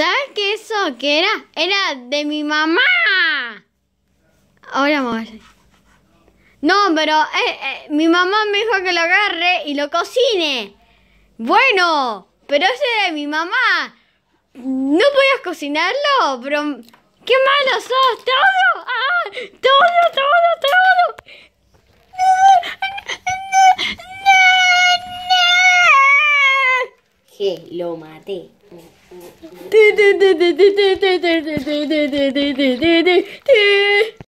¿Sabes qué eso qué era? Era de mi mamá. Ahora vamos a ver. No, pero mi mamá me dijo que lo agarre y lo cocine. Bueno, pero ese era de mi mamá. ¿No podías cocinarlo? Pero qué malo sos. Todo. ¡Ah! Todo. Que lo maté. No.